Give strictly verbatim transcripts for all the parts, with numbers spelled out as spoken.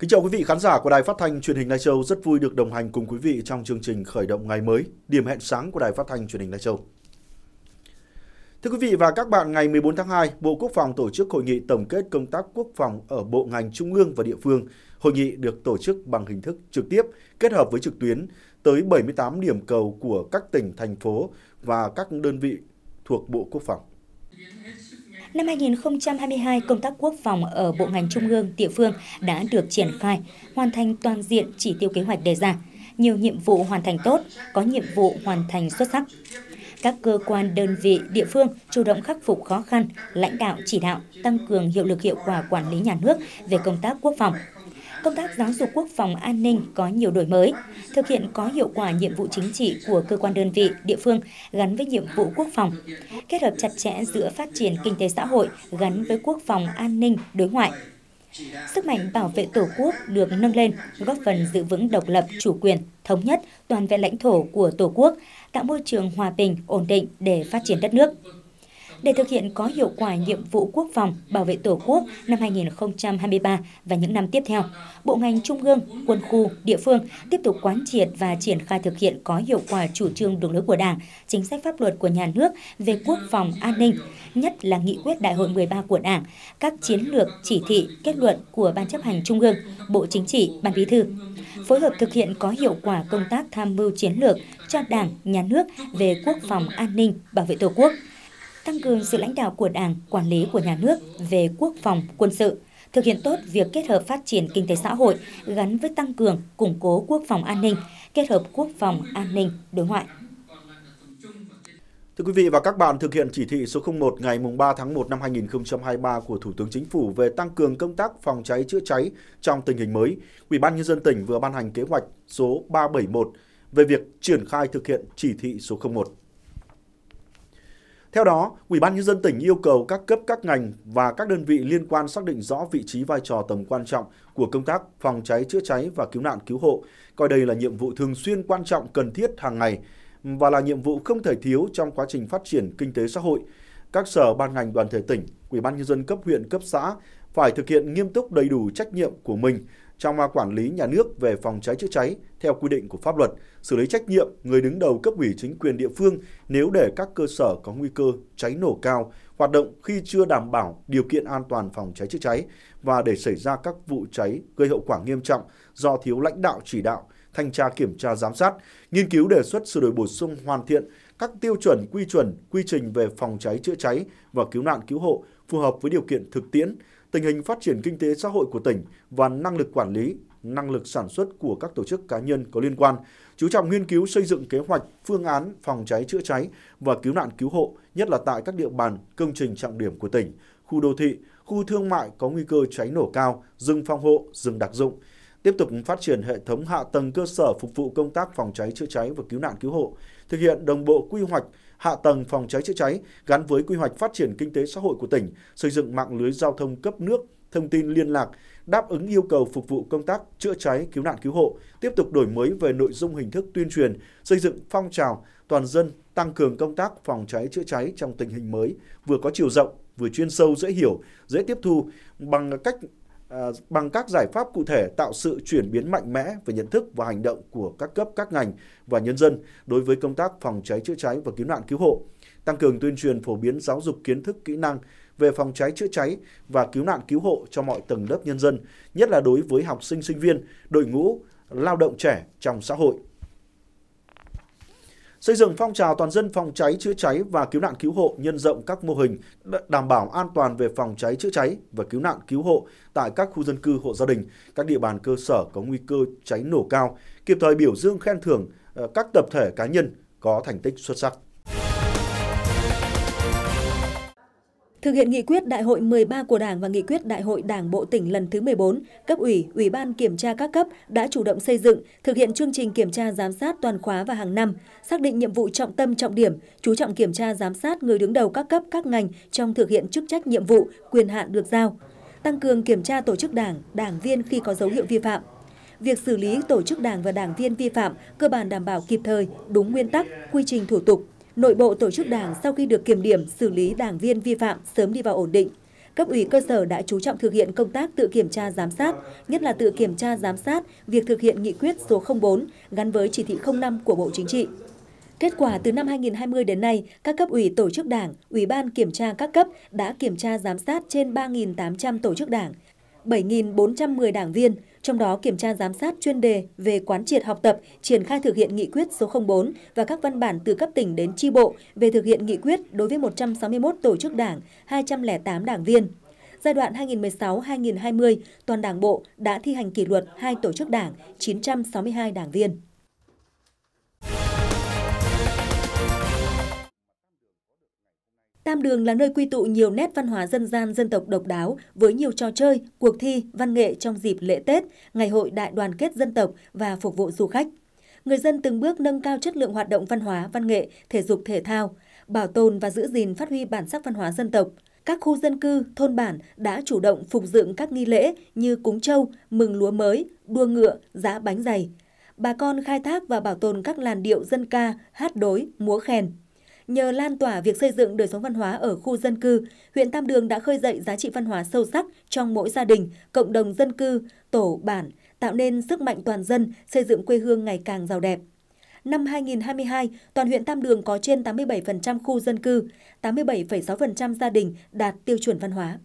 Kính chào quý vị khán giả của Đài Phát thanh Truyền hình Lai Châu, rất vui được đồng hành cùng quý vị trong chương trình khởi động ngày mới, điểm hẹn sáng của Đài Phát thanh Truyền hình Lai Châu. Thưa quý vị và các bạn, ngày mười bốn tháng hai, Bộ Quốc phòng tổ chức hội nghị tổng kết công tác quốc phòng ở bộ ngành trung ương và địa phương. Hội nghị được tổ chức bằng hình thức trực tiếp kết hợp với trực tuyến tới bảy mươi tám điểm cầu của các tỉnh, thành phố và các đơn vị thuộc Bộ Quốc phòng. Năm hai nghìn không trăm hai mươi hai, công tác quốc phòng ở bộ ngành trung ương, địa phương đã được triển khai, hoàn thành toàn diện chỉ tiêu kế hoạch đề ra. Nhiều nhiệm vụ hoàn thành tốt, có nhiệm vụ hoàn thành xuất sắc. Các cơ quan đơn vị địa phương chủ động khắc phục khó khăn, lãnh đạo chỉ đạo, tăng cường hiệu lực hiệu quả quản lý nhà nước về công tác quốc phòng. Công tác giáo dục quốc phòng an ninh có nhiều đổi mới, thực hiện có hiệu quả nhiệm vụ chính trị của cơ quan đơn vị, địa phương gắn với nhiệm vụ quốc phòng, kết hợp chặt chẽ giữa phát triển kinh tế xã hội gắn với quốc phòng an ninh đối ngoại. Sức mạnh bảo vệ Tổ quốc được nâng lên, góp phần giữ vững độc lập, chủ quyền, thống nhất, toàn vẹn lãnh thổ của Tổ quốc, tạo môi trường hòa bình, ổn định để phát triển đất nước. Để thực hiện có hiệu quả nhiệm vụ quốc phòng, bảo vệ Tổ quốc năm hai nghìn không trăm hai mươi ba và những năm tiếp theo, bộ ngành trung ương, quân khu, địa phương tiếp tục quán triệt và triển khai thực hiện có hiệu quả chủ trương đường lối của Đảng, chính sách pháp luật của nhà nước về quốc phòng an ninh, nhất là nghị quyết Đại hội mười ba của Đảng, các chiến lược, chỉ thị, kết luận của Ban chấp hành Trung ương, Bộ Chính trị, Ban Bí thư. Phối hợp thực hiện có hiệu quả công tác tham mưu chiến lược cho Đảng, Nhà nước về quốc phòng an ninh, bảo vệ Tổ quốc, tăng cường sự lãnh đạo của Đảng, quản lý của nhà nước về quốc phòng, quân sự, thực hiện tốt việc kết hợp phát triển kinh tế xã hội gắn với tăng cường, củng cố quốc phòng an ninh, kết hợp quốc phòng an ninh đối ngoại. Thưa quý vị và các bạn, thực hiện chỉ thị số không một ngày ba tháng một năm hai nghìn không trăm hai mươi ba của Thủ tướng Chính phủ về tăng cường công tác phòng cháy chữa cháy trong tình hình mới, Ủy ban Nhân dân tỉnh vừa ban hành kế hoạch số ba trăm bảy mươi mốt về việc triển khai thực hiện chỉ thị số không một. Theo đó, Ủy ban Nhân dân tỉnh yêu cầu các cấp, các ngành và các đơn vị liên quan xác định rõ vị trí, vai trò, tầm quan trọng của công tác phòng cháy chữa cháy và cứu nạn cứu hộ, coi đây là nhiệm vụ thường xuyên quan trọng, cần thiết hàng ngày và là nhiệm vụ không thể thiếu trong quá trình phát triển kinh tế xã hội. Các sở, ban ngành, đoàn thể tỉnh, Ủy ban Nhân dân cấp huyện, cấp xã phải thực hiện nghiêm túc đầy đủ trách nhiệm của mình trong quản lý nhà nước về phòng cháy chữa cháy theo quy định của pháp luật, xử lý trách nhiệm người đứng đầu cấp ủy chính quyền địa phương nếu để các cơ sở có nguy cơ cháy nổ cao hoạt động khi chưa đảm bảo điều kiện an toàn phòng cháy chữa cháy và để xảy ra các vụ cháy gây hậu quả nghiêm trọng do thiếu lãnh đạo chỉ đạo, thanh tra kiểm tra giám sát, nghiên cứu đề xuất sửa đổi bổ sung hoàn thiện các tiêu chuẩn, quy chuẩn, quy trình về phòng cháy chữa cháy và cứu nạn cứu hộ phù hợp với điều kiện thực tiễn, tình hình phát triển kinh tế xã hội của tỉnh và năng lực quản lý, năng lực sản xuất của các tổ chức cá nhân có liên quan, chú trọng nghiên cứu xây dựng kế hoạch, phương án phòng cháy chữa cháy và cứu nạn cứu hộ, nhất là tại các địa bàn, công trình trọng điểm của tỉnh, khu đô thị, khu thương mại có nguy cơ cháy nổ cao, rừng phòng hộ, rừng đặc dụng. Tiếp tục phát triển hệ thống hạ tầng cơ sở phục vụ công tác phòng cháy chữa cháy và cứu nạn cứu hộ, thực hiện đồng bộ quy hoạch hạ tầng phòng cháy chữa cháy gắn với quy hoạch phát triển kinh tế xã hội của tỉnh, xây dựng mạng lưới giao thông cấp nước, thông tin liên lạc, đáp ứng yêu cầu phục vụ công tác chữa cháy, cứu nạn cứu hộ, tiếp tục đổi mới về nội dung, hình thức tuyên truyền, xây dựng phong trào toàn dân tăng cường công tác phòng cháy chữa cháy trong tình hình mới, vừa có chiều rộng, vừa chuyên sâu, dễ hiểu, dễ tiếp thu bằng cách À, bằng các giải pháp cụ thể tạo sự chuyển biến mạnh mẽ về nhận thức và hành động của các cấp, các ngành và nhân dân đối với công tác phòng cháy chữa cháy và cứu nạn cứu hộ, tăng cường tuyên truyền phổ biến giáo dục kiến thức, kỹ năng về phòng cháy chữa cháy và cứu nạn cứu hộ cho mọi tầng lớp nhân dân, nhất là đối với học sinh, sinh viên, đội ngũ lao động trẻ trong xã hội. Xây dựng phong trào toàn dân phòng cháy chữa cháy và cứu nạn cứu hộ, nhân rộng các mô hình đảm bảo an toàn về phòng cháy chữa cháy và cứu nạn cứu hộ tại các khu dân cư, hộ gia đình, các địa bàn cơ sở có nguy cơ cháy nổ cao, kịp thời biểu dương khen thưởng các tập thể cá nhân có thành tích xuất sắc. Thực hiện nghị quyết Đại hội mười ba của Đảng và nghị quyết Đại hội Đảng bộ tỉnh lần thứ mười bốn, cấp ủy, ủy ban kiểm tra các cấp đã chủ động xây dựng, thực hiện chương trình kiểm tra giám sát toàn khóa và hàng năm, xác định nhiệm vụ trọng tâm trọng điểm, chú trọng kiểm tra giám sát người đứng đầu các cấp các ngành trong thực hiện chức trách nhiệm vụ, quyền hạn được giao, tăng cường kiểm tra tổ chức Đảng, đảng viên khi có dấu hiệu vi phạm. Việc xử lý tổ chức Đảng và đảng viên vi phạm cơ bản đảm bảo kịp thời, đúng nguyên tắc, quy trình thủ tục. Nội bộ tổ chức Đảng sau khi được kiểm điểm xử lý đảng viên vi phạm sớm đi vào ổn định, cấp ủy cơ sở đã chú trọng thực hiện công tác tự kiểm tra giám sát, nhất là tự kiểm tra giám sát việc thực hiện nghị quyết số không bốn gắn với chỉ thị không năm của Bộ Chính trị. Kết quả từ năm hai nghìn không trăm hai mươi đến nay, các cấp ủy tổ chức đảng, ủy ban kiểm tra các cấp đã kiểm tra giám sát trên ba nghìn tám trăm tổ chức đảng, bảy nghìn bốn trăm mười đảng viên, trong đó kiểm tra giám sát chuyên đề về quán triệt học tập, triển khai thực hiện nghị quyết số không bốn và các văn bản từ cấp tỉnh đến chi bộ về thực hiện nghị quyết đối với một trăm sáu mươi mốt tổ chức đảng, hai trăm lẻ tám đảng viên. Giai đoạn hai nghìn không trăm mười sáu đến hai nghìn không trăm hai mươi, toàn Đảng bộ đã thi hành kỷ luật hai tổ chức đảng, chín trăm sáu mươi hai đảng viên. Tam Đường là nơi quy tụ nhiều nét văn hóa dân gian dân tộc độc đáo với nhiều trò chơi, cuộc thi, văn nghệ trong dịp lễ Tết, ngày hội đại đoàn kết dân tộc và phục vụ du khách. Người dân từng bước nâng cao chất lượng hoạt động văn hóa, văn nghệ, thể dục thể thao, bảo tồn và giữ gìn phát huy bản sắc văn hóa dân tộc. Các khu dân cư, thôn bản đã chủ động phục dựng các nghi lễ như cúng trâu, mừng lúa mới, đua ngựa, giã bánh dày. Bà con khai thác và bảo tồn các làn điệu dân ca, hát đối, múa khen. Nhờ lan tỏa việc xây dựng đời sống văn hóa ở khu dân cư, huyện Tam Đường đã khơi dậy giá trị văn hóa sâu sắc trong mỗi gia đình, cộng đồng dân cư, tổ, bản, tạo nên sức mạnh toàn dân, xây dựng quê hương ngày càng giàu đẹp. Năm hai nghìn không trăm hai mươi hai, toàn huyện Tam Đường có trên tám mươi bảy phần trăm khu dân cư, tám mươi bảy phẩy sáu phần trăm gia đình đạt tiêu chuẩn văn hóa.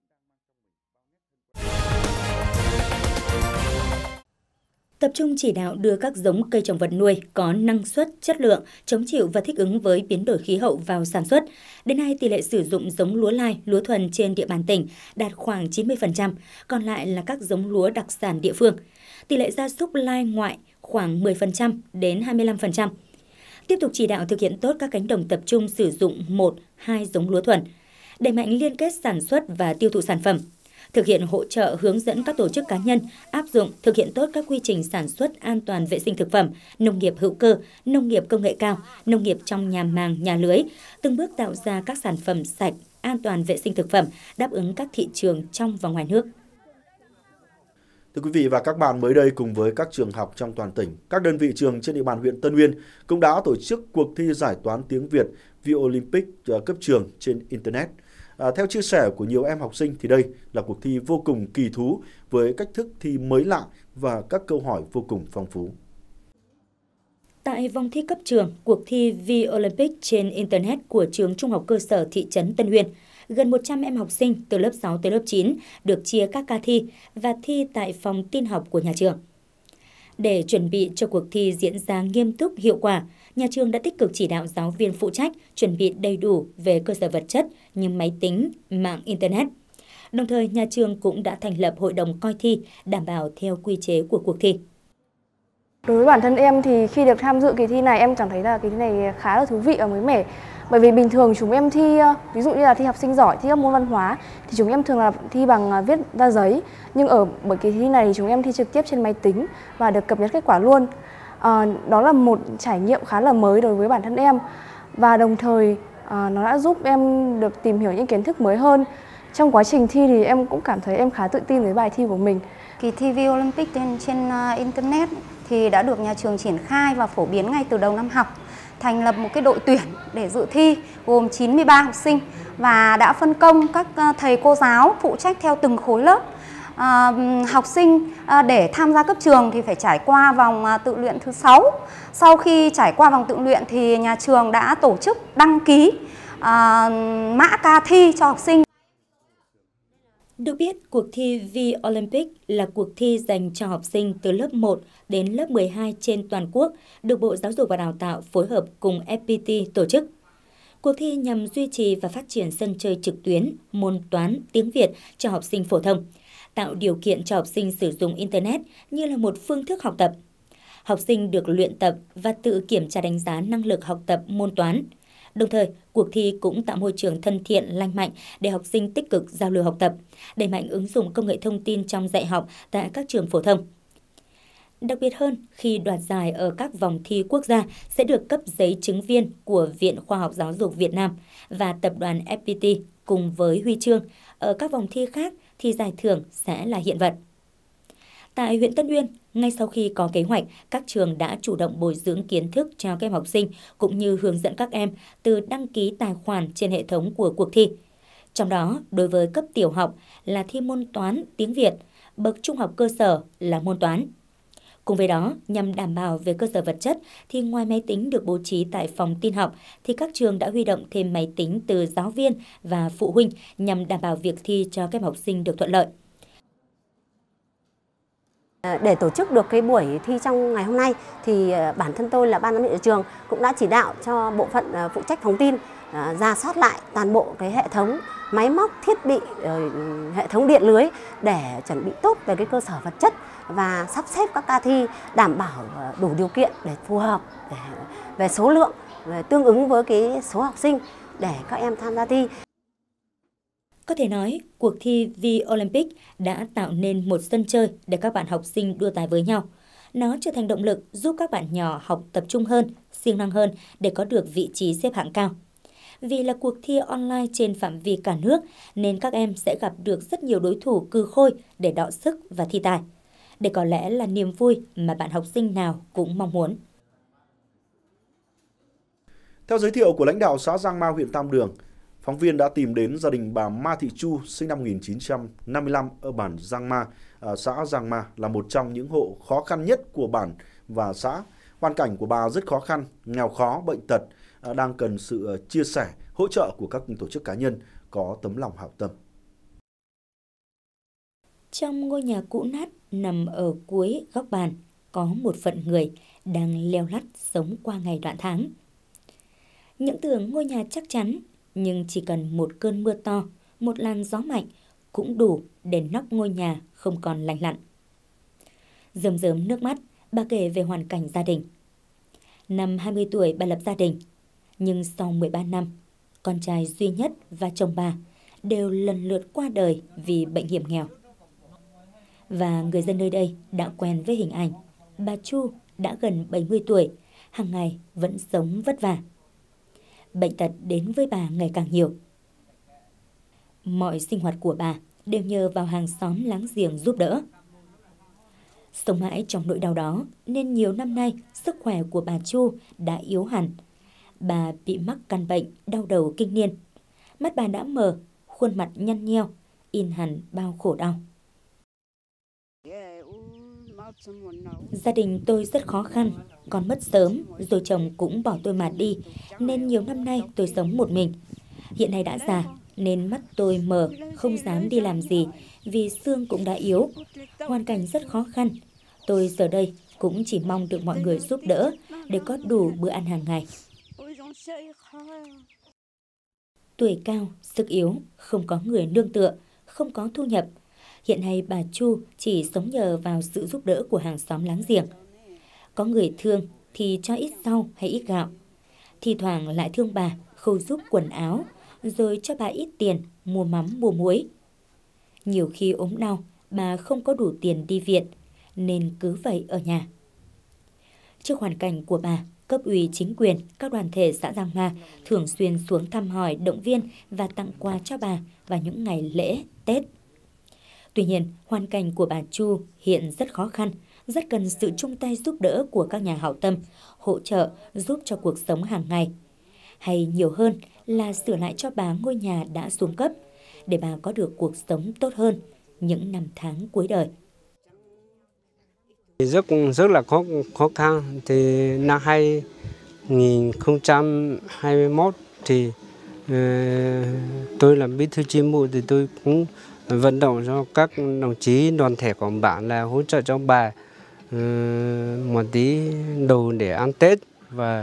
Tập trung chỉ đạo đưa các giống cây trồng vật nuôi có năng suất, chất lượng, chống chịu và thích ứng với biến đổi khí hậu vào sản xuất. Đến nay, tỷ lệ sử dụng giống lúa lai, lúa thuần trên địa bàn tỉnh đạt khoảng chín mươi phần trăm, còn lại là các giống lúa đặc sản địa phương. Tỷ lệ gia súc lai ngoại khoảng mười phần trăm đến hai mươi lăm phần trăm. Tiếp tục chỉ đạo thực hiện tốt các cánh đồng tập trung sử dụng một, hai giống lúa thuần, đẩy mạnh liên kết sản xuất và tiêu thụ sản phẩm. Thực hiện hỗ trợ hướng dẫn các tổ chức cá nhân áp dụng thực hiện tốt các quy trình sản xuất an toàn vệ sinh thực phẩm, nông nghiệp hữu cơ, nông nghiệp công nghệ cao, nông nghiệp trong nhà màng, nhà lưới, từng bước tạo ra các sản phẩm sạch, an toàn vệ sinh thực phẩm, đáp ứng các thị trường trong và ngoài nước. Thưa quý vị và các bạn, mới đây cùng với các trường học trong toàn tỉnh, các đơn vị trường trên địa bàn huyện Tân Uyên cũng đã tổ chức cuộc thi giải toán tiếng Việt V Olympic cấp trường trên Internet. À, theo chia sẻ của nhiều em học sinh thì đây là cuộc thi vô cùng kỳ thú với cách thức thi mới lạ và các câu hỏi vô cùng phong phú. Tại vòng thi cấp trường, cuộc thi V Olympic trên Internet của trường Trung học cơ sở thị trấn Tân Uyên, gần một trăm em học sinh từ lớp sáu tới lớp chín được chia các ca thi và thi tại phòng tin học của nhà trường. Để chuẩn bị cho cuộc thi diễn ra nghiêm túc, hiệu quả, nhà trường đã tích cực chỉ đạo giáo viên phụ trách chuẩn bị đầy đủ về cơ sở vật chất như máy tính, mạng Internet. Đồng thời, nhà trường cũng đã thành lập hội đồng coi thi đảm bảo theo quy chế của cuộc thi. Đối với bản thân em thì khi được tham dự kỳ thi này, em cảm thấy là kỳ thi này khá là thú vị và mới mẻ. Bởi vì bình thường chúng em thi, ví dụ như là thi học sinh giỏi, thi các môn văn hóa thì chúng em thường là thi bằng viết ra giấy. Nhưng ở bởi kỳ thi này thì chúng em thi trực tiếp trên máy tính và được cập nhật kết quả luôn. À, đó là một trải nghiệm khá là mới đối với bản thân em. Và đồng thời à, nó đã giúp em được tìm hiểu những kiến thức mới hơn. Trong quá trình thi thì em cũng cảm thấy em khá tự tin với bài thi của mình. Kỳ thi V Olympic trên, trên uh, Internet thì đã được nhà trường triển khai và phổ biến ngay từ đầu năm học. Thành lập một cái đội tuyển để dự thi gồm chín mươi ba học sinh và đã phân công các thầy cô giáo phụ trách theo từng khối lớp. À, học sinh à, để tham gia cấp trường thì phải trải qua vòng à, tự luyện thứ sáu. Sau khi trải qua vòng tự luyện thì nhà trường đã tổ chức đăng ký à, mã ca thi cho học sinh. Được biết, cuộc thi V Olympic là cuộc thi dành cho học sinh từ lớp một đến lớp mười hai trên toàn quốc, được Bộ Giáo dục và Đào tạo phối hợp cùng ép pê tê tổ chức. Cuộc thi nhằm duy trì và phát triển sân chơi trực tuyến, môn toán, tiếng Việt cho học sinh phổ thông, tạo điều kiện cho học sinh sử dụng Internet như là một phương thức học tập. Học sinh được luyện tập và tự kiểm tra đánh giá năng lực học tập môn toán. Đồng thời, cuộc thi cũng tạo môi trường thân thiện, lành mạnh để học sinh tích cực giao lưu học tập, đẩy mạnh ứng dụng công nghệ thông tin trong dạy học tại các trường phổ thông. Đặc biệt hơn, khi đoạt giải ở các vòng thi quốc gia sẽ được cấp giấy chứng viên của Viện Khoa học Giáo dục Việt Nam và tập đoàn ép pê tê cùng với huy chương. Ở các vòng thi khác thì giải thưởng sẽ là hiện vật. Tại huyện Tân Uyên, ngay sau khi có kế hoạch, các trường đã chủ động bồi dưỡng kiến thức cho các em học sinh cũng như hướng dẫn các em từ đăng ký tài khoản trên hệ thống của cuộc thi. Trong đó, đối với cấp tiểu học là thi môn toán, tiếng Việt, bậc trung học cơ sở là môn toán. Cùng với đó, nhằm đảm bảo về cơ sở vật chất thì ngoài máy tính được bố trí tại phòng tin học thì các trường đã huy động thêm máy tính từ giáo viên và phụ huynh nhằm đảm bảo việc thi cho các em học sinh được thuận lợi. Để tổ chức được cái buổi thi trong ngày hôm nay thì bản thân tôi là ban giám hiệu trường cũng đã chỉ đạo cho bộ phận phụ trách phòng tin rà soát lại toàn bộ cái hệ thống máy móc, thiết bị, hệ thống điện lưới để chuẩn bị tốt về cái cơ sở vật chất và sắp xếp các ca thi đảm bảo đủ điều kiện để phù hợp để, về số lượng, về tương ứng với cái số học sinh để các em tham gia thi. Có thể nói, cuộc thi V-Olympic đã tạo nên một sân chơi để các bạn học sinh đua tài với nhau. Nó trở thành động lực giúp các bạn nhỏ học tập trung hơn, siêng năng hơn để có được vị trí xếp hạng cao. Vì là cuộc thi online trên phạm vi cả nước nên các em sẽ gặp được rất nhiều đối thủ cừ khôi để đọ sức và thi tài. Đây có lẽ là niềm vui mà bạn học sinh nào cũng mong muốn. Theo giới thiệu của lãnh đạo xã Giang Ma, huyện Tam Đường, phóng viên đã tìm đến gia đình bà Ma Thị Chu, sinh năm một nghìn chín trăm năm mươi lăm ở bản Giang Ma, xã Giang Ma, là một trong những hộ khó khăn nhất của bản và xã. Hoàn cảnh của bà rất khó khăn, nghèo khó, bệnh tật, đang cần sự chia sẻ, hỗ trợ của các tổ chức cá nhân có tấm lòng hảo tâm. Trong ngôi nhà cũ nát nằm ở cuối góc bàn, có một phận người đang leo lắt sống qua ngày đoạn tháng. Những tưởng ngôi nhà chắc chắn, nhưng chỉ cần một cơn mưa to, một làn gió mạnh cũng đủ để nóc ngôi nhà không còn lành lặn. Rơm rớm nước mắt, bà kể về hoàn cảnh gia đình. Năm hai mươi tuổi bà lập gia đình, nhưng sau mười ba năm, con trai duy nhất và chồng bà đều lần lượt qua đời vì bệnh hiểm nghèo. Và người dân nơi đây đã quen với hình ảnh bà Chu đã gần bảy mươi tuổi, hàng ngày vẫn sống vất vả. Bệnh tật đến với bà ngày càng nhiều. Mọi sinh hoạt của bà đều nhờ vào hàng xóm láng giềng giúp đỡ. Sống mãi trong nỗi đau đó nên nhiều năm nay sức khỏe của bà Chu đã yếu hẳn. Bà bị mắc căn bệnh đau đầu kinh niên. Mắt bà đã mờ, khuôn mặt nhăn nheo, in hẳn bao khổ đau. Gia đình tôi rất khó khăn, con mất sớm, rồi chồng cũng bỏ tôi mà đi, nên nhiều năm nay tôi sống một mình. Hiện nay đã già, nên mắt tôi mờ, không dám đi làm gì, vì xương cũng đã yếu. Hoàn cảnh rất khó khăn. Tôi giờ đây cũng chỉ mong được mọi người giúp đỡ để có đủ bữa ăn hàng ngày. Tuổi cao, sức yếu, không có người nương tựa, không có thu nhập. Hiện nay bà Chu chỉ sống nhờ vào sự giúp đỡ của hàng xóm láng giềng. Có người thương thì cho ít rau hay ít gạo. Thì thoảng lại thương bà, khâu giúp quần áo, rồi cho bà ít tiền mua mắm mua muối. Nhiều khi ốm đau, bà không có đủ tiền đi viện, nên cứ vậy ở nhà. Trước hoàn cảnh của bà, cấp ủy chính quyền, các đoàn thể xã Giang Ma thường xuyên xuống thăm hỏi, động viên và tặng quà cho bà vào những ngày lễ, Tết. Tuy nhiên, hoàn cảnh của bà Chu hiện rất khó khăn, rất cần sự chung tay giúp đỡ của các nhà hảo tâm, hỗ trợ giúp cho cuộc sống hàng ngày. Hay nhiều hơn là sửa lại cho bà ngôi nhà đã xuống cấp, để bà có được cuộc sống tốt hơn những năm tháng cuối đời. Rất rất là khó khó khăn. Thì năm hai nghìn không trăm hai mươi mốt thì uh, tôi làm bí thư chi bộ thì tôi cũng vận động cho các đồng chí đoàn thể của bản là hỗ trợ cho bà uh, một tí đồ để ăn Tết, và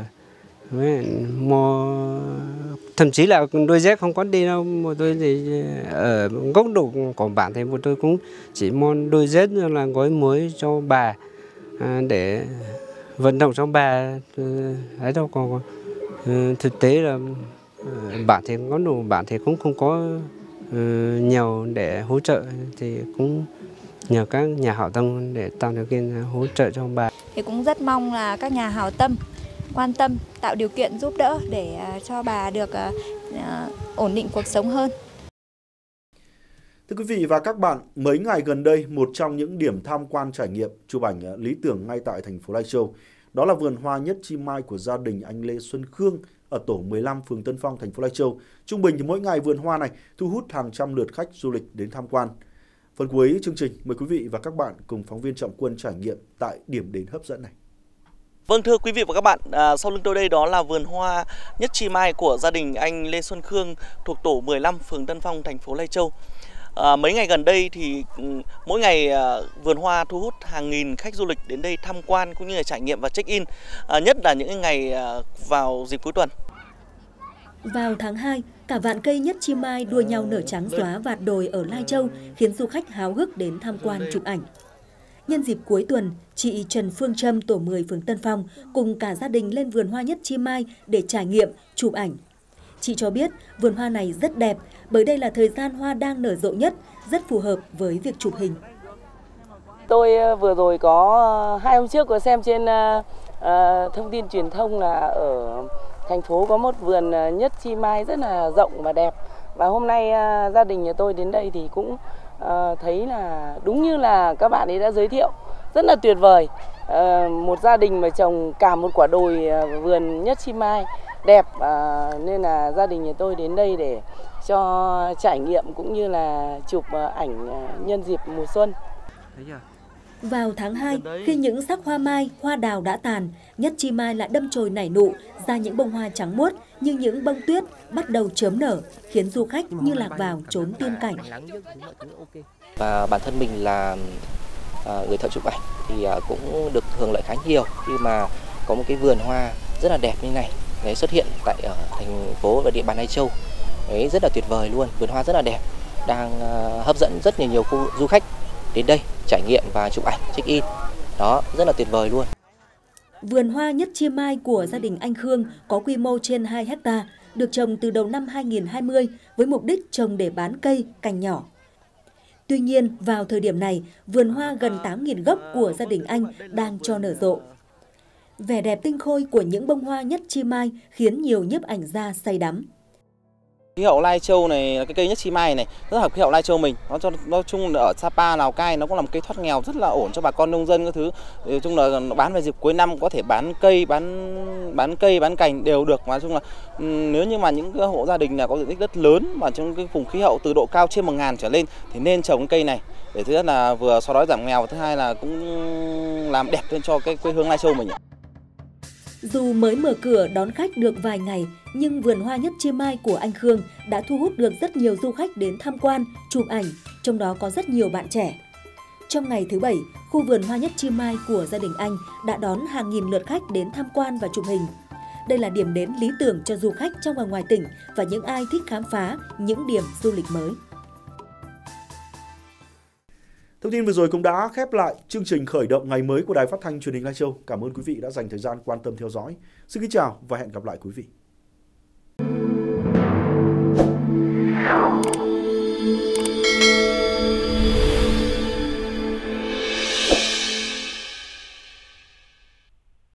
mua thậm chí là đôi dép không có đi đâu. Một tôi thì ở góc độ của bản thì một tôi cũng chỉ mua đôi dép là gói muối cho bà à, để vận động cho bà. Ấy đâu còn thực tế là bản thì có đủ, bản thì cũng không có uh, nhiều để hỗ trợ, thì cũng nhờ các nhà hảo tâm để tạo điều kiện hỗ trợ cho bà. Thì cũng rất mong là các nhà hảo tâm quan tâm, tạo điều kiện giúp đỡ để cho bà được uh, ổn định cuộc sống hơn. Thưa quý vị và các bạn, mấy ngày gần đây, một trong những điểm tham quan trải nghiệm chụp ảnh lý tưởng ngay tại thành phố Lai Châu Đó là vườn hoa Nhất Chi Mai của gia đình anh Lê Xuân Khương ở tổ mười lăm, phường Tân Phong, thành phố Lai Châu. Trung bình thì mỗi ngày vườn hoa này thu hút hàng trăm lượt khách du lịch đến tham quan. Phần cuối chương trình, mời quý vị và các bạn cùng phóng viên Trọng Quân trải nghiệm tại điểm đến hấp dẫn này. Vâng, thưa quý vị và các bạn, à, sau lưng tôi đây đó là vườn hoa Nhất Chi Mai của gia đình anh Lê Xuân Khương thuộc tổ mười lăm, phường Tân Phong, thành phố Lai Châu. À, mấy ngày gần đây thì mỗi ngày à, vườn hoa thu hút hàng nghìn khách du lịch đến đây tham quan cũng như là trải nghiệm và check-in, à, nhất là những ngày à, vào dịp cuối tuần. Vào tháng hai, cả vạn cây Nhất Chi Mai đua nhau nở trắng xóa vạt đồi ở Lai Châu khiến du khách háo hức đến tham quan chụp ảnh. Nhân dịp cuối tuần, chị Trần Phương Trâm, tổ mười, phường Tân Phong cùng cả gia đình lên vườn hoa Nhất Chi Mai để trải nghiệm, chụp ảnh. Chị cho biết vườn hoa này rất đẹp bởi đây là thời gian hoa đang nở rộ nhất, rất phù hợp với việc chụp hình. Tôi vừa rồi có hai hôm trước có xem trên uh, thông tin truyền thông là ở thành phố có một vườn Nhất Chi Mai rất là rộng và đẹp. Và hôm nay uh, gia đình nhà tôi đến đây thì cũng uh, thấy là đúng như là các bạn ấy đã giới thiệu, rất là tuyệt vời. Uh, một gia đình mà trồng cả một quả đồi uh, vườn Nhất Chi Mai đẹp, à, nên là gia đình nhà tôi đến đây để cho trải nghiệm cũng như là chụp ảnh nhân dịp mùa xuân. Vào tháng hai, khi những sắc hoa mai, hoa đào đã tàn, Nhất Chi Mai lại đâm chồi nảy nụ ra những bông hoa trắng muốt như những bông tuyết bắt đầu chớm nở, khiến du khách như lạc vào chốn tiên cảnh. Và bản thân mình là à, người thợ chụp ảnh thì à, cũng được hưởng lợi khá nhiều khi mà có một cái vườn hoa rất là đẹp như này. Đấy, xuất hiện tại ở thành phố và địa bàn Lai Châu. Đấy, rất là tuyệt vời luôn, vườn hoa rất là đẹp, đang uh, hấp dẫn rất nhiều nhiều khu du khách đến đây trải nghiệm và chụp ảnh, check in. Đó, rất là tuyệt vời luôn. Vườn hoa Nhất Chi Mai của gia đình anh Khương có quy mô trên hai héc ta, được trồng từ đầu năm hai nghìn không trăm hai mươi với mục đích trồng để bán cây, cành nhỏ. Tuy nhiên, vào thời điểm này, vườn hoa gần tám nghìn gốc của gia đình anh đang cho nở rộ. Vẻ đẹp tinh khôi của những bông hoa Nhất Chi Mai khiến nhiều nhiếp ảnh gia say đắm. Khí hậu Lai Châu này, cái cây Nhất Chi Mai này rất hợp khí hậu Lai Châu mình. Nó cho nói chung ở Sapa, Lào Cai nó cũng là một cây thoát nghèo rất là ổn cho bà con nông dân các thứ. Nói chung là bán về dịp cuối năm có thể bán cây, bán bán cây, bán cành đều được. Nói chung là nếu như mà những hộ gia đình là có diện tích đất lớn mà trong cái vùng khí hậu từ độ cao trên một ngàn trở lên thì nên trồng cây này. Để thứ nhất là vừa xóa đói giảm nghèo, thứ hai là cũng làm đẹp lên cho cái quê hương Lai Châu mình. Dù mới mở cửa đón khách được vài ngày, nhưng vườn hoa Nhất Chi Mai của anh Khương đã thu hút được rất nhiều du khách đến tham quan, chụp ảnh, trong đó có rất nhiều bạn trẻ. Trong ngày thứ Bảy, khu vườn hoa Nhất Chi Mai của gia đình anh đã đón hàng nghìn lượt khách đến tham quan và chụp hình. Đây là điểm đến lý tưởng cho du khách trong và ngoài tỉnh và những ai thích khám phá những điểm du lịch mới. Thông tin vừa rồi cũng đã khép lại chương trình khởi động ngày mới của Đài Phát thanh Truyền hình Lai Châu. Cảm ơn quý vị đã dành thời gian quan tâm theo dõi. Xin kính chào và hẹn gặp lại quý vị.